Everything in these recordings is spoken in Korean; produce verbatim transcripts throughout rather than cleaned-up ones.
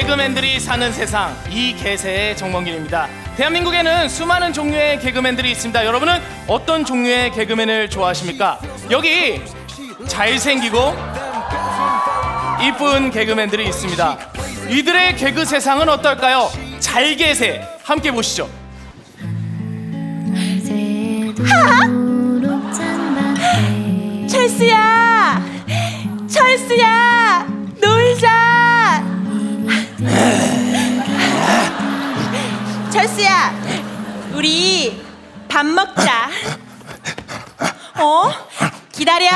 개그맨들이 사는 세상, 이 개세의 정범길입니다. 대한민국에는 수많은 종류의 개그맨들이 있습니다. 여러분은 어떤 종류의 개그맨을 좋아하십니까? 여기 잘생기고 이쁜 개그맨들이 있습니다. 이들의 개그 세상은 어떨까요? 잘개세 함께 보시죠. 철수야! 철수야! 놀자! 철수야! 우리 밥 먹자. 어? 기다려!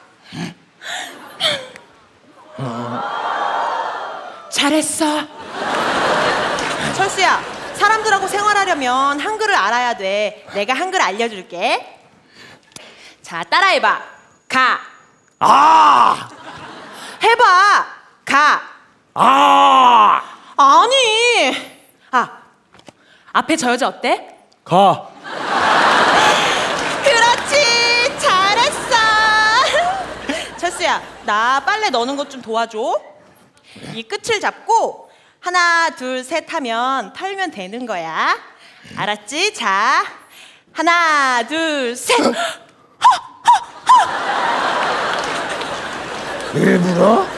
잘했어. 철수야, 사람들하고 생활하려면 한글을 알아야 돼. 내가 한글 알려줄게. 자, 따라해봐. 가. 아! 해봐. 가. 아! 아니. 아, 앞에 저 여자 어때? 가. 그렇지. 잘했어. 철수야, 나 빨래 넣는 것 좀 도와줘. 이 끝을 잡고 하나, 둘, 셋 하면 털면 되는 거야. 알았지? 자, 하나, 둘, 셋. 일부러?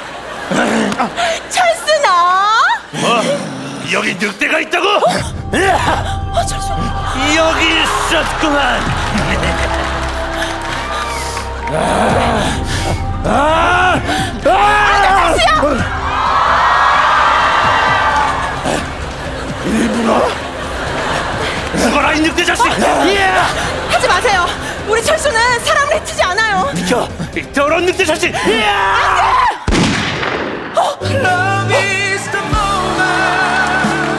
철수 너? 뭐? 여기 늑대가 있다고? 어? 어, 철수. 여기 있었구만. 아, 아, 아, 철수야! 일부러? 죽어라 이 늑대 자식! 하지 마세요. 우리 철수는 사람을 해치지 않아요. 비켜! 이 더러운 늑대 자식! 안 돼! 어? Love is the moment.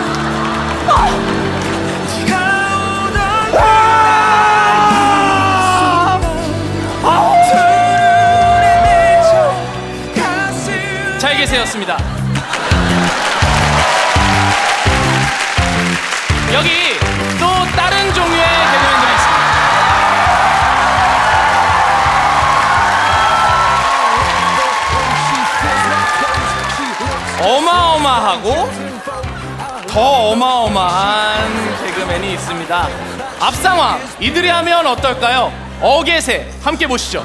네가 오던 날 둘이 미쳐 가슴 잘개세였습니다. 여기 또 다른 종류의 개그맨들이 있습니다. 어마어마하고 더 어마어마한 개그맨이 있습니다. 앞상황 이들이 하면 어떨까요? 어개세 함께 보시죠.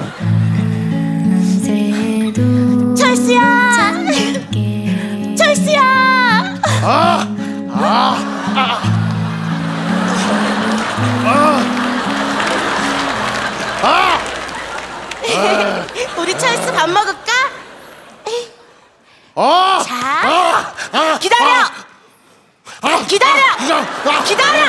철수야! 철수야! 아! 아! 아! 아! 우리 철수 밥 먹을까? 아! 자, 아! 아! 기다려! 아! 기다려! 아! 기다려!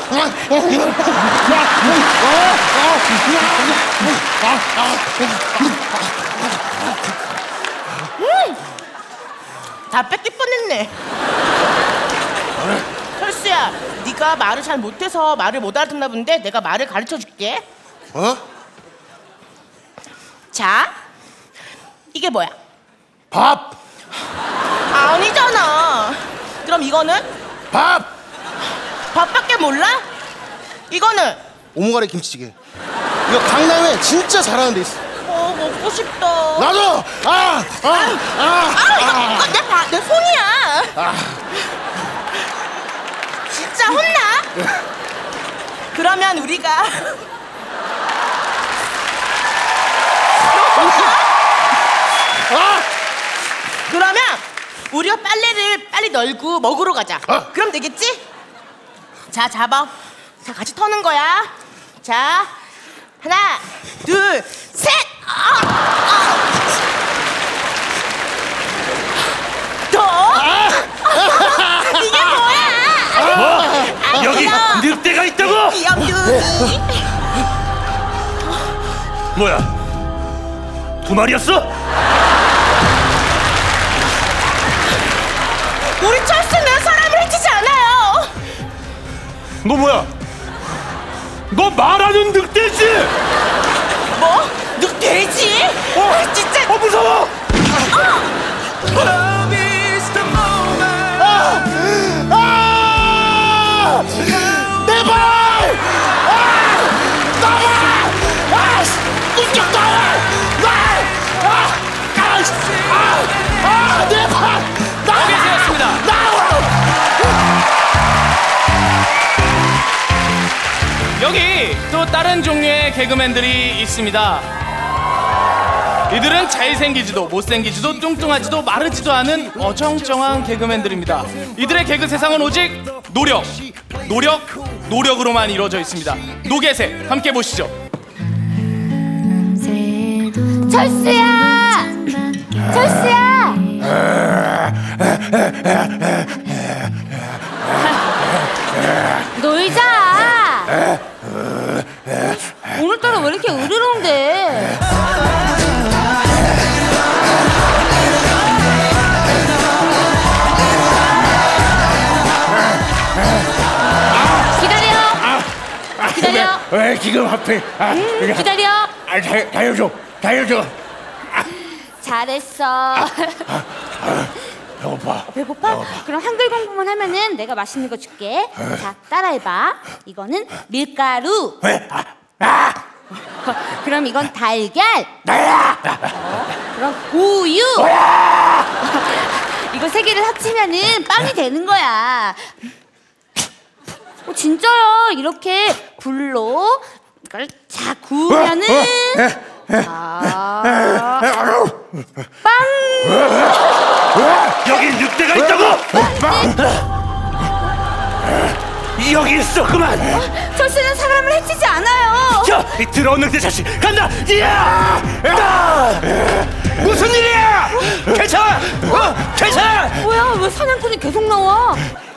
음! 다 뺏길 뻔했네. 철수야, 네가 말을 잘 못해서 말을 못 알아듣나 본데 내가 말을 가르쳐줄게. 어? 자, 이게 뭐야? 밥! 아니잖아. 그럼 이거는? 밥! 밥밖에 몰라? 이거는? 오모가래 김치찌개. 이거 강남에 진짜 잘하는 데 있어. 어, 먹고 싶다. 나도! 아! 아! 아! 아, 이거 내, 바, 내 손이야. 아. 진짜 혼나? 그러면 우리가 너 혼나? 아! 그러면 우리가 빨래를 빨리 널고 먹으러 가자. 어. 그럼 되겠지? 자, 잡아. 자, 같이 터는 거야. 자, 하나, 둘, 셋. 아, 아. 더? 아. 이게 뭐야? 뭐? 여기 늑대가 있다고? 귀염둥이. 뭐야? 두 마리였어? 우리 철수는 사람을 해치지 않아요. 너 뭐야? 너 말하는 늑대지? 뭐? 늑대지? 어? 진짜. 어 무서워! Love is the moment. 아! 내 발! 아! 나발! 아! 꿈쩍 나발! 날! 아! 아! 아! 내 발! 나! 어개세였습니다. 나! 다른 종류의 개그맨들이 있습니다. 이들은 잘생기지도 못생기지도 뚱뚱하지도 마르지도 않은 어정쩡한 개그맨들입니다. 이들의 개그 세상은 오직 노력, 노력, 노력으로만 이루어져 있습니다. 노개세 함께 보시죠. 철수야! 철수야! 놀자! 오늘따라 왜 이렇게 으르렁대? 기다려! 기다려! 왜 지금 하필? 아, 음, 기다려! 아, 다, 달려줘, 달려줘. 잘했어. 배고파. 배고파? 그럼 한글 공부만 하면은 내가 맛있는 거 줄게. 자, 따라해봐. 이거는 밀가루. 왜? 아, 아, 그럼 이건 달걀. 나야. 어, 그럼 우유. 이거 세 개를 합치면은 빵이 되는 거야. 어, 진짜요. 이렇게 불로 이걸 자 구우면은 아, 빵. 여기 늑대가 있다고. 여기 있어 그만. 철수는 사람을 해치지 않아요. 자, 이 들어온 늑대 자식 간다. 이야! 아! 무슨 일이야? 괜찮아? 어? 괜찮아? 뭐야, 왜 사냥꾼이 계속 나와?